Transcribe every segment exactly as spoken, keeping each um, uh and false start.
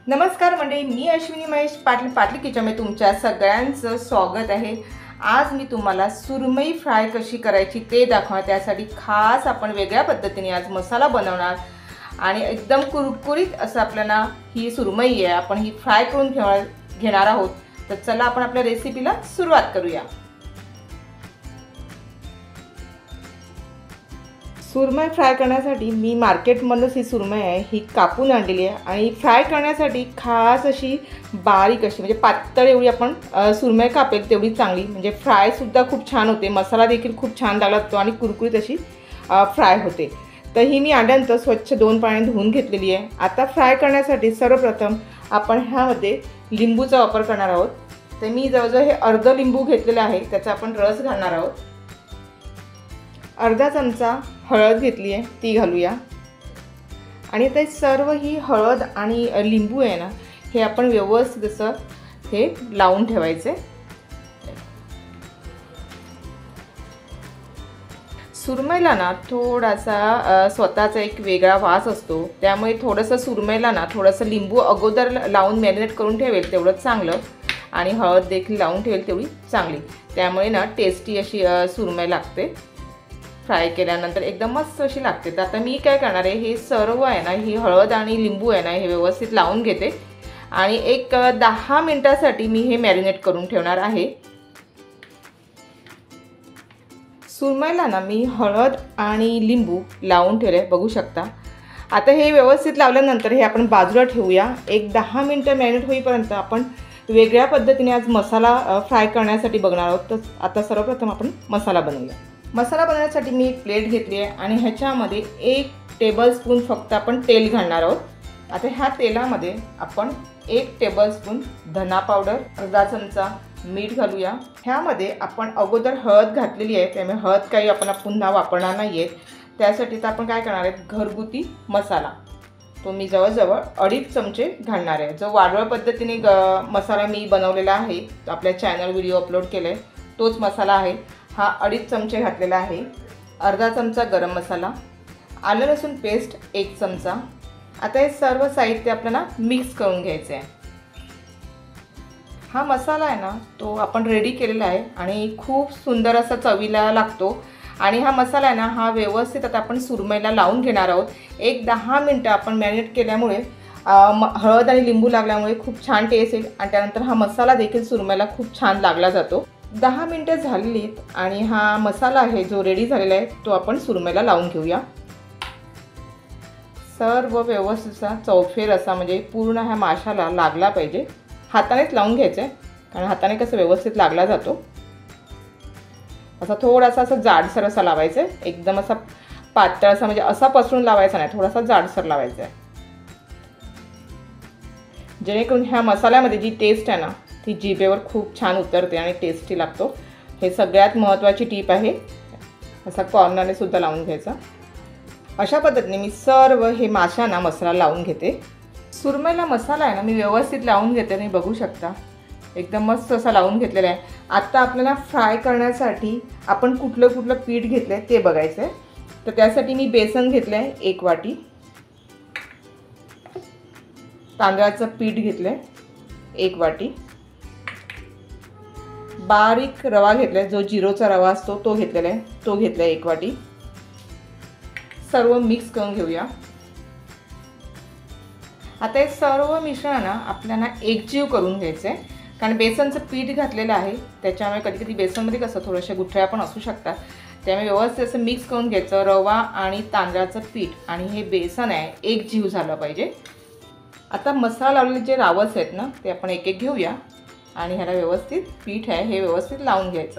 नमस्कार मंडळी, मी अश्विनी महेश पाटील पाटील किचनमध्ये तुमच्या सगळ्यांचं स्वागत आहे। आज मी तुम्हाला सुरमई फ्राय कशी करायची ते दाखवणार। त्यासाठी खास आपण वेगळ्या पद्धतीने आज मसाला बनवणार आणि एकदम कुरकुरीत असं आपल्याला ही सुरमई आहे आपण ही फ्राय करून घेणार आहोत। तर चला आपण आपल्या रेसिपीला सुरुवात करूया। सुरमई फ्राय करण्यासाठी मी मार्केटमधूनच ही सुरमई आहे ही कापून आणलेली आहे आणि फ्राय करण्यासाठी खास अशी बारीक अशी म्हणजे पातळ एवढी आपण सुरमई कापेल तेवढी चांगली, म्हणजे फ्राय सुद्धा खूप छान होते, मसाला देखील खूप छान लागतो आणि कुरकुरीत अशी फ्राय होते। तर ही मी आणल्यानंतर स्वच्छ दोन पाण्याने धुवून घेतलेली आहे। आता फ्राय करण्यासाठी सर्वप्रथम आपण ह्यामध्ये लिंबूचा वापर करणार आहोत। तर मी जवळजवळ हे अर्ध लिंबू घेतलेले आहे, त्याचा आपण रस घालणार आहोत। अर्धा चमचा हळद घेतली आहे ती घालूया आणि ते सर्व ही हळद आणि लिंबू आहे ना हे आपण व्यवस्थित असं हे लावून ठेवायचे। सुरमईला ना थोडासा स्वतःचा एक वेगळा वास असतो, त्यामुळे थोडंसं सुरमईला ना थोडंसं लिंबू अगोदर लावून मॅरिनेट करून ठेवेल तेवढं चांगलं आणि हळद देखील लावून ठेवेल तेवढी चांगली, त्यामुळे ना टेस्टी अशी सुरमई लागते। फ्राय केल्यानंतर एकदम मस्त अशी लागते। तर आता मी काय करणार आहे, हे सर्व आहे ना ही हळद आणि लिंबू आहे ना हे व्यवस्थित लावून घेते आणि एक दहा मिनिटासाठी मी हे मॅरिनेट करून ठेवणार आहे। सुरमईला ना मी हळद आणि लिंबू लावून ठेवले बघू शकता। आता हे व्यवस्थित लावल्यानंतर हे आपण बाजूला ठेवूया। एक दहा मिनिटं मॅरिनेट होईपर्यंत आपण वेगळ्या पद्धतीने आज मसाला फ्राय करण्यासाठी बघणार आहोत। तर आता सर्वप्रथम आपण मसाला बनवूया। मसाला बनवण्यासाठी मी एक प्लेट घेतली आहे आणि ह्याच्यामध्ये एक टेबलस्पून फक्त आपण तेल घालणार आहोत। आता ह्या तेलामध्ये आपण एक टेबलस्पून धना पावडर, अर्धा चमचा मीठ घालूया। ह्यामध्ये आपण अगोदर हळद घातलेली आहे, त्यामुळे हळद काही आपण पुन्हा वापरणार नाही आहे। त्यासाठी तर आपण काय करणार आहे, घरगुती मसाला तो मी जवळजवळ अडीच चमचे घालणार आहे। जो वाडवळ पद्धतीने मसाला मी बनवलेला आहे, आपल्या चॅनल व्हिडिओ अपलोड केला आहे तोच मसाला आहे। हा अडीच चमचे घातलेला आहे। अर्धा चमचा गरम मसाला, आलं लसूण पेस्ट एक चमचा। आता हे सर्व साहित्य आपल्याला मिक्स करून घ्यायचे आहे। हा मसाला आहे ना तो आपण रेडी केलेला आहे आणि खूप सुंदर असा चवीला लागतो आणि हा मसाला आहे ना हा व्यवस्थित आता आपण सुरमईला लावून घेणार आहोत। एक दहा मिनटं आपण मॅरिनेट केल्यामुळे हळद आणि लिंबू लागल्यामुळे खूप छान टेस्ट येईल आणि त्यानंतर हा मसाला देखील सुरमईला खूप छान लागला जातो। दहा मिनटं झालेलीत आणि हा मसाला आहे जो रेडी झालेला आहे तो आपण सुरमईला लावून घेऊया। सर्व व्यवस्थित चौफेर असा म्हणजे पूर्ण ह्या माशाला लागला पाहिजे। हातानेच लावून घ्यायचं आहे कारण हाताने कसं व्यवस्थित लागला जातो। असा थोडासा असं जाडसर असा लावायचं आहे, एकदम असा पातळ असा म्हणजे असा पसरून लावायचा नाही, थोडासा जाडसर लावायचा आहे, जेणेकरून ह्या मसाल्यामध्ये जी टेस्ट आहे ना ती जिभेवर खूप छान उतरते आणि टेस्टी लागतो। हे सगळ्यात महत्त्वाची टीप आहे, असा कॉर्नरने सुद्धा लावून घ्यायचा। अशा पद्धतीने मी सर्व हे माशांना मसाला लावून घेते। सुरमईला मसाला आहे ना मी व्यवस्थित लावून घेते आणि बघू शकता एकदम मस्त असा लावून घेतलेला आहे। आता आपल्याला फ्राय करण्यासाठी आपण कुठलं कुठलं पीठ घेतलं आहे ते बघायचं आहे। तर त्यासाठी मी बेसन घेतलं आहे एक वाटी, तांदळाचं पीठ घेतलं आहे एक वाटी, बारीक रवा घेतलाय जो जिरोचा रवा असतो तो घेतलेला आहे तो घेतलाय एक वाटी। सर्व मिक्स करून घेऊया। आता हे सर्व मिश्रण ना आपल्याला एकजीव करून घ्यायचं आहे, कारण बेसनचं पीठ घातलेलं आहे त्याच्यामुळे कधी कधी बेसनमध्ये कसं थोड्याशा गुठळ्या पण असू शकतात, त्यामुळे व्यवस्थित असं मिक्स करून घ्यायचं। रवा आणि तांदळाचं पीठ आणि हे बेसन आहे एकजीव झालं पाहिजे। आता मसाला लावलेले जे रावस आहेत ना ते आपण एक एक घेऊया आणि ह्याला व्यवस्थित पीठ आहे हे व्यवस्थित लावून घ्यायचं।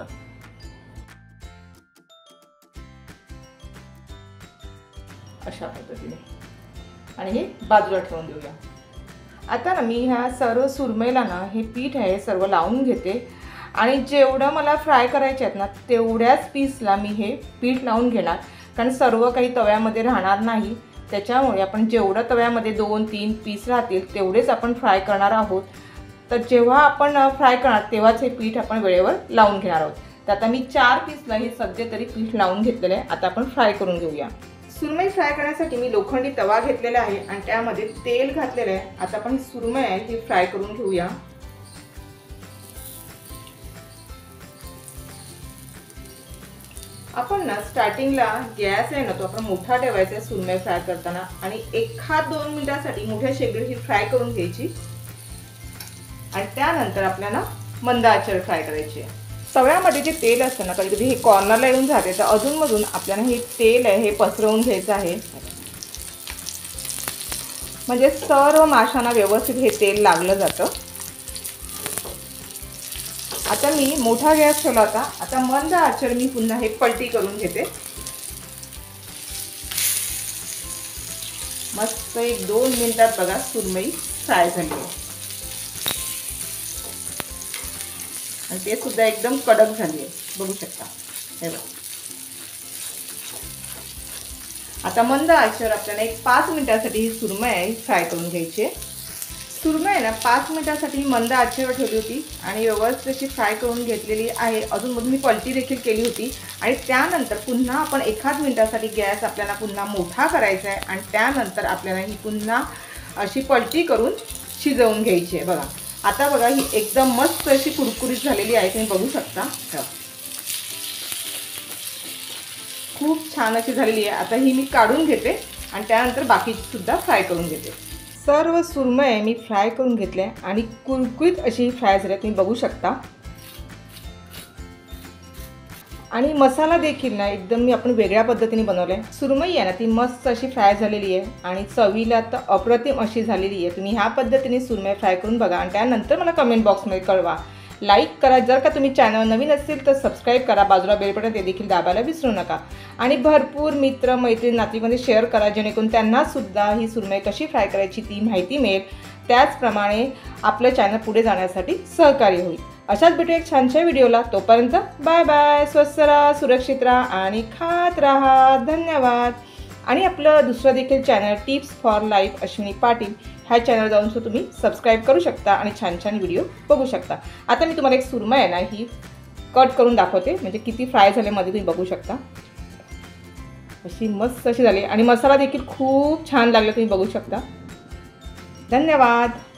अशा पद्धतीने आणि हे बाजूला ठेवून देऊया। आता ना मी ह्या सर्व सुरमईला ना हे पीठ आहे सर्व लावून घेते आणि जेवढं मला फ्राय करायचे आहेत ना तेवढ्याच पीसला मी हे पीठ लावून घेणार, कारण सर्व काही तव्यामध्ये राहणार नाही, त्याच्यामुळे आपण जेवढं तव्यामध्ये दोन तीन पीस राहतील तेवढेच आपण फ्राय करणार आहोत। तर जेव्हा आपण फ्राय करणार तेव्हाच हे पीठ आपण वेळेवर लावून घेणार आहोत। तर आता मी चार पीसला हे सध्या तरी पीठ लावून घेतलेलं आहे। आता आपण फ्राय करून घेऊया। सुरमई फ्राय करण्यासाठी मी लोखंडी तवा घेतलेला आहे आणि त्यामध्ये तेल घातलेलं आहे। आता आपण सुरमई आहे ही फ्राय करून घेऊया। आपण ना स्टार्टिंगला गॅस आहे ना तो आपण मोठा ठेवायचा आहे सुरमई फ्राय करताना आणि एखाद दोन मिनिटांसाठी मोठ्या शेगडीवर ही फ्राय करून घ्यायची आणि त्यानंतर आपल्याला मंद आचेवर फ्राय करायची आहे। तव्यामध्ये जे तेल असतं ना कधी कधी हे कॉर्नरला येऊन जाते, तर अधूनमधून आपल्याला हे तेल आहे हे पसरवून घ्यायचं आहे, म्हणजे सर्व माशांना व्यवस्थित हे तेल लागलं जातं। आता मी मोठा गॅस ठेवला होता, आता मंद आचेवर मी पुन्हा हे पलटी करून घेते। मस्त एक दोन मिनिटात बघा सुरमई फ्राय झाली आहे आणि ते सुद्धा एकदम कडक झाली आहे, बघू शकता हे बघा। आता मंद आचेवर आपल्याला एक पाच मिनिटांसाठी ही सुरमई फ्राय करून घ्यायची आहे। सुरमई ना पाच मिनिटांसाठी मंद आचेवर ठेवली होती आणि व्यवस्थित अशी फ्राय करून घेतलेली आहे। अजून मी पलटी देखील केली होती आणि त्यानंतर पुन्हा आपण एखाद मिनिटासाठी गॅस आपल्याला पुन्हा मोठा करायचा आहे आणि त्यानंतर आपल्याला ही पुन्हा अशी पलटी करून शिजवून घ्यायची आहे। बघा आता बघा ही एकदम मस्त अशी कुरकुरीत झालेली आहे, तुम्ही बघू शकता खूप छान अशी झालेली आहे। आता ही मी काढून घेते आणि त्यानंतर बाकी सुद्धा फ्राय करून घेते। सर्व सुरमई मी फ्राय करून घेतल्या आणि कुरकुरीत अशी फ्राय झाली तुम्ही बघू शकता आणि मसाला देखील ना एकदम मी आपण वेगळ्या पद्धतीने बनवलाय। सुरमई आहे ना ती मस्त अशी फ्राय झालेली आहे आणि चवीला तर अप्रतिम अशी झालेली आहे। तुम्ही ह्या पद्धतीने सुरमई फ्राय करून बघा आणि त्यानंतर मला कमेंट बॉक्समध्ये कळवा। लाईक करा, जर का तुम्ही चॅनल नवीन असेल तर सबस्क्राईब करा, बाजूला बेल बटन ते देखील दाबायला विसरू नका आणि भरपूर मित्र मैत्रीण नातेवाईकांमध्ये शेअर करा, जेणेकरून त्यांना सुद्धा ही सुरमई कशी फ्राय करायची ती माहिती मिळेल, त्याचप्रमाणे आपलं चॅनल पुढे जाण्यासाठी सहकार्य होईल। अशाच भेटू एक छानशा व्हिडिओला, तोपर्यंत बाय बाय, स्वस्त राहा, सुरक्षित राहा आणि खात राहा। धन्यवाद। आणि आपलं दुसरं देखील channel tips for life Ashwini Patil ह्या चॅनल जाऊन सुद्धा तुम्ही सबस्क्राईब करू शकता आणि छान छान व्हिडिओ बघू शकता। आता मी तुम्हाला एक सुरमई आहे ना ही कट करून दाखवते, म्हणजे किती फ्राय झाले मध्ये तुम्ही बघू शकता। अशी मस्त अशी झाली आणि मसाला देखील खूप छान लागला, तुम्ही बघू शकता। धन्यवाद।